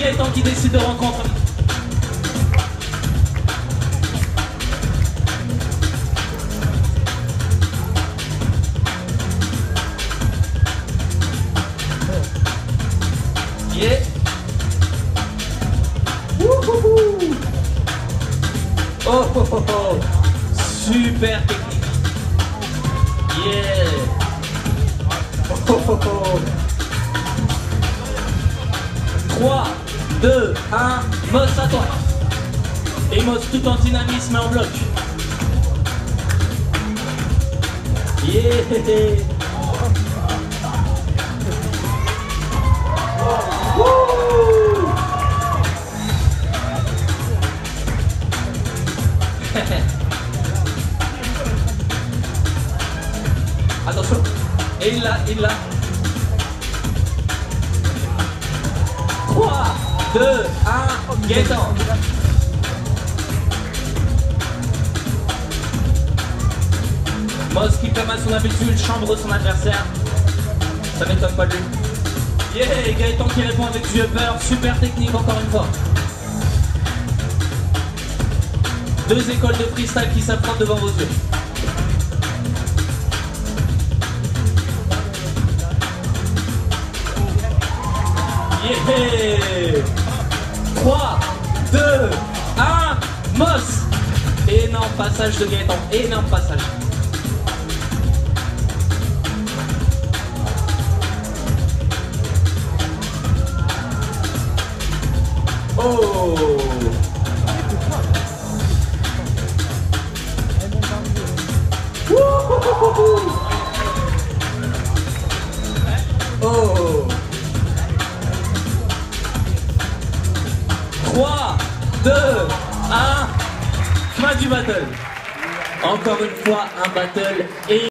Gaëtan qui décide de rencontre. Yeah. Wouhouhou. Oh, oh, oh, oh. Super technique. Yeah. Oh, oh, oh. 3, 2, 1, Moss à toi. Et Moss tout en dynamisme et en bloc. Yeah. Wouh. Attention. Et il l'a. 3, 2, 1, Gaëtan. Moss qui, comme à son habitude, chambre son adversaire. Ça m'étonne pas de lui. Yeah, Gaëtan qui répond avec du upper, super technique encore une fois. Deux écoles de freestyle qui s'affrontent devant vos yeux. Yeah. 3, 2, 1, Moss. Énorme passage de Gaëtan, énorme passage. Oh. Wouhouhouhou. Oh. 3, 2, 1, fin du battle. Encore une fois, un battle et